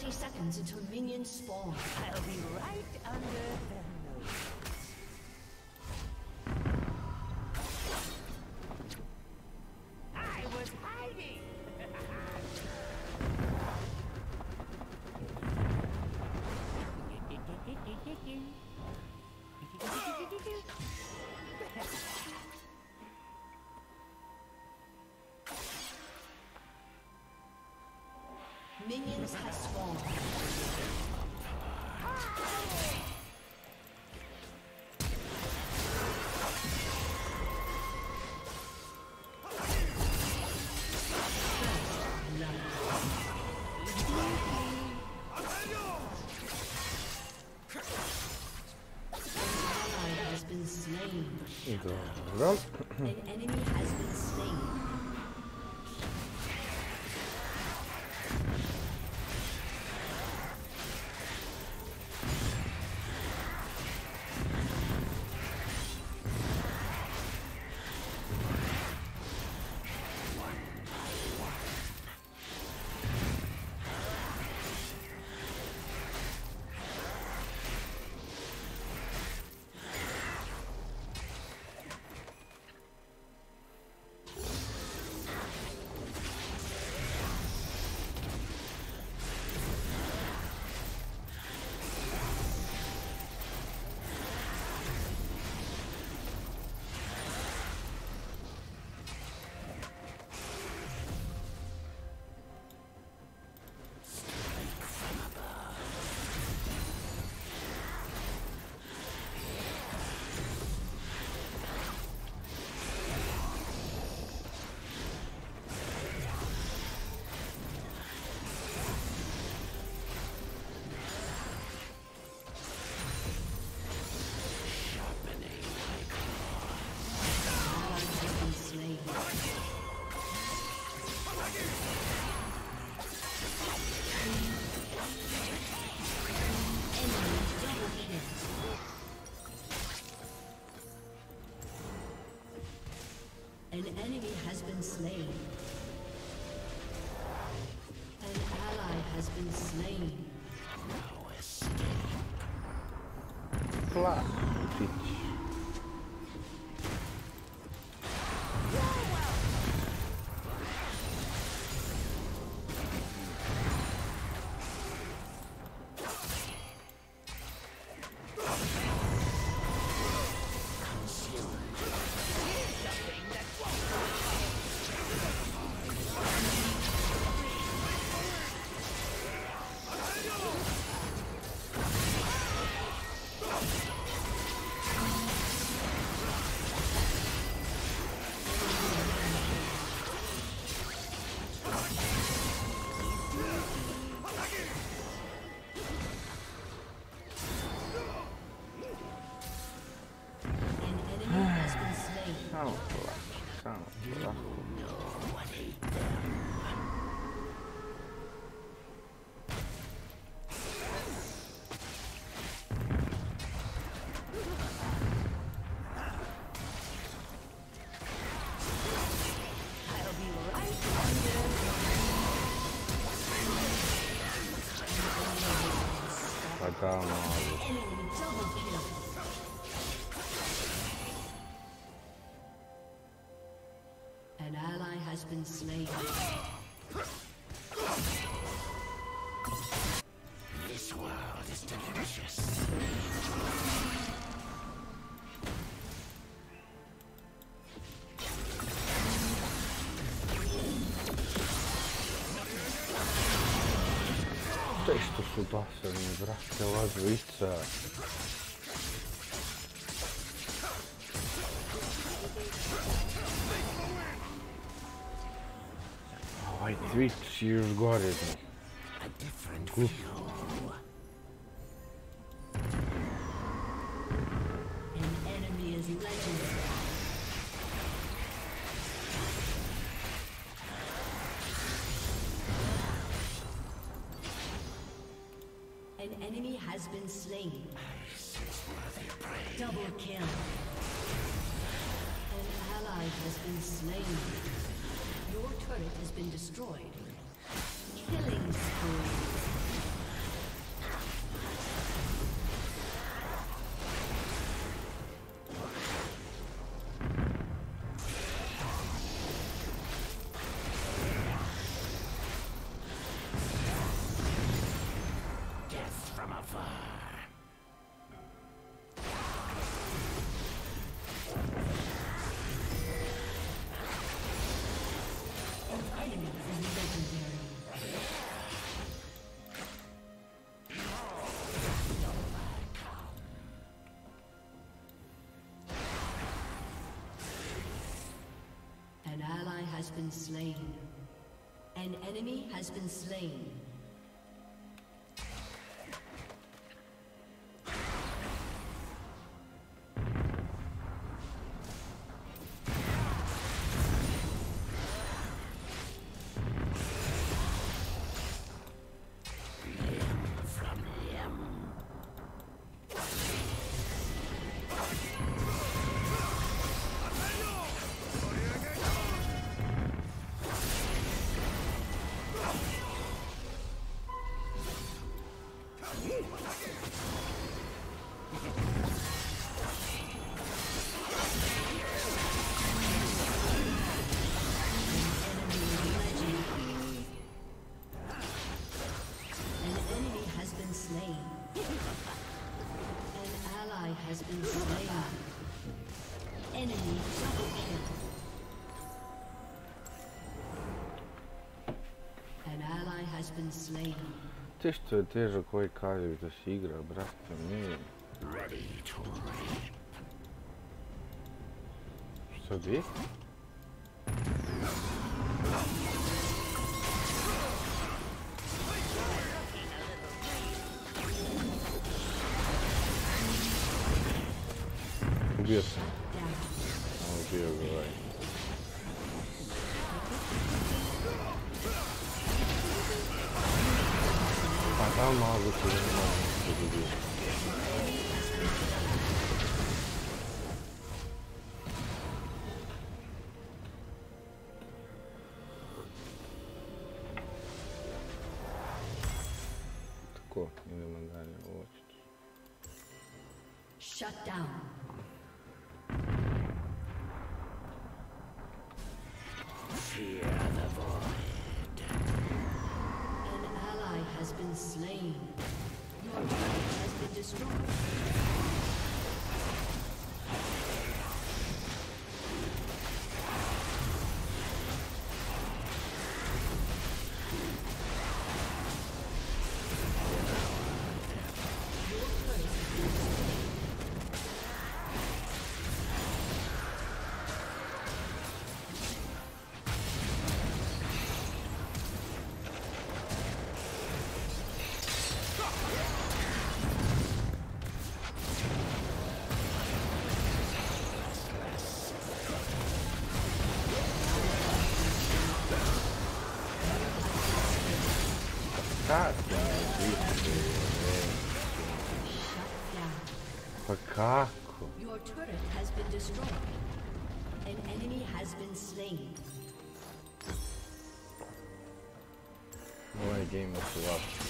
30 seconds until minions spawn. I'll be right under their nose. I was hiding! Minions have spawned. Dobra. An enemy has been slain. An enemy has been slain. An ally has been slain. No escape. Claro, bitch. Calma. Enemy double kill. An ally has been slain. This world is delicious. Što su basani, brate, ova dvojica. Ovaj Twitch je još gore. Glup. An enemy is legendary. An enemy has been slain. Double kill. An ally has been slain. Your turret has been destroyed. Killing spree. enemy is legendary. An ally has been slain. An enemy has been slain. Has been slain. Enemy double kill. An ally has been slain. Ti što je težak ovaj kaljev da se igra, brate, mi. Ready to reap. Što bi? Ubio sam. Ubio ga ovaj. Pa da mogu ti da ne mogu što da ubio. Tako, idemo dalje, ovo ću. Shut down. Fear the void. An ally has been slain. Your turret has been destroyed. Pa kako? Your turret has been destroyed. An enemy has been slain. Ovaj game je su ovako.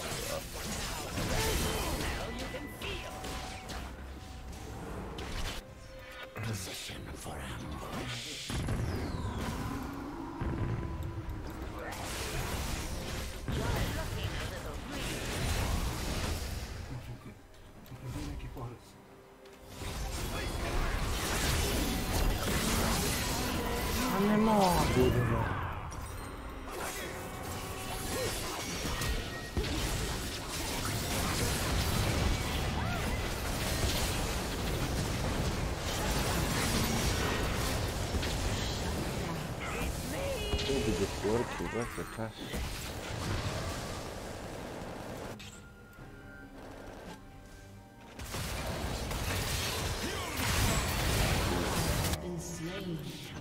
Position for ambush. A ne mogu da... Ubi do porku, brate, čas. Been slain.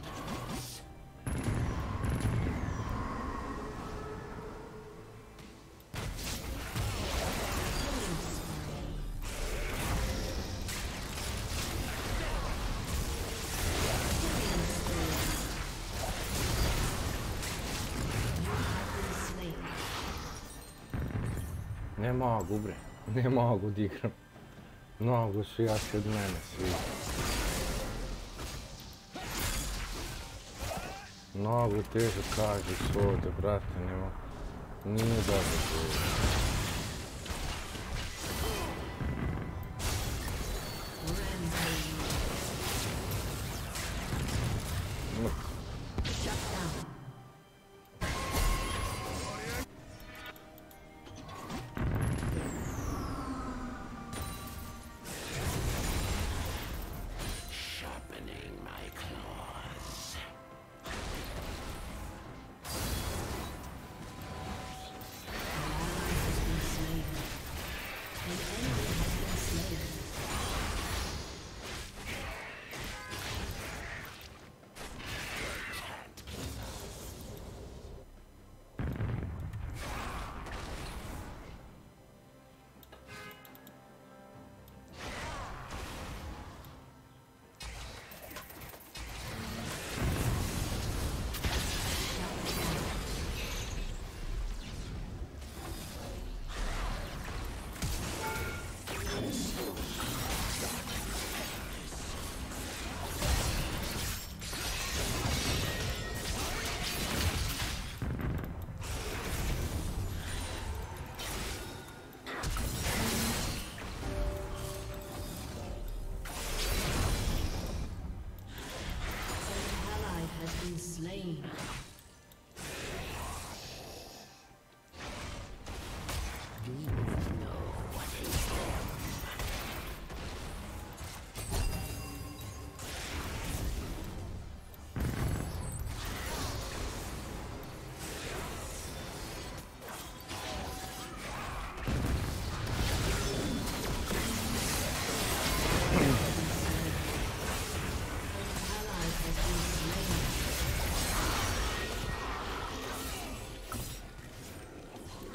Ne mogu, bre. Ne mogu da igram. Mnogo su jaki od mene svi. Mnogo teže kaže su ovdje, brate, nema. Nije dobro to.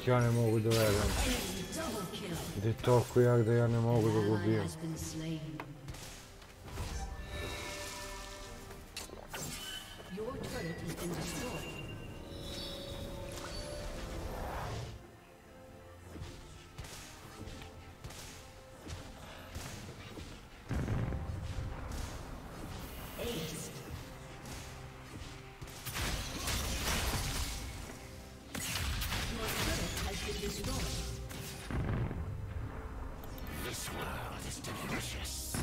Ja ne mogu da verujem. Da je toliko jak da ja ne mogu da ga ubijem. This world is delicious.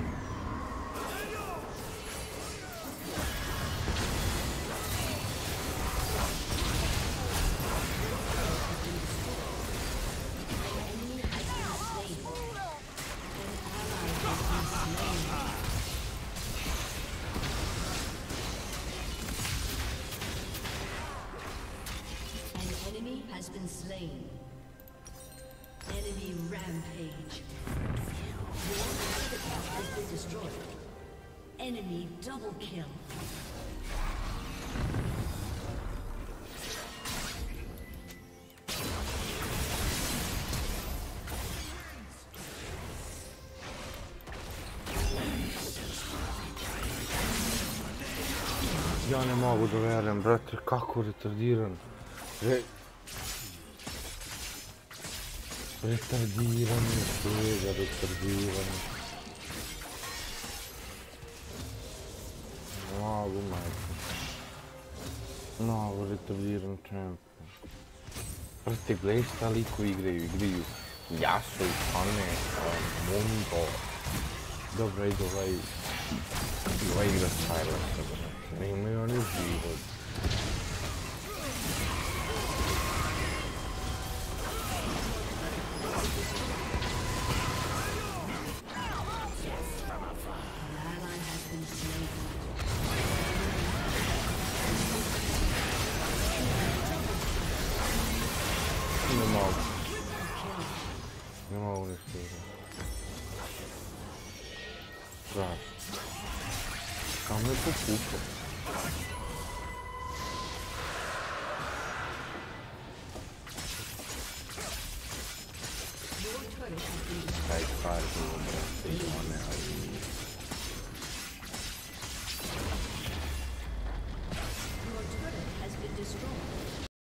An enemy has been slain. Enemy rampage. Your inhibitor has been destroyed. Enemy double kill. Ja ne mogu da verujem, brate, kako retardiran. Retardirani, svega retardirani. Mnogo majke. Mnogo retardiran čempion. Brate, gledaj šta liko igraju Yasuo i Kane, Mundo. Dobro, ide ovaj igra Silensa, brate. Ne imaju oni život. Ne mogu ništa igrati. Strašno. Kam je to puto? Taj kar bilo, brate, i one, ali...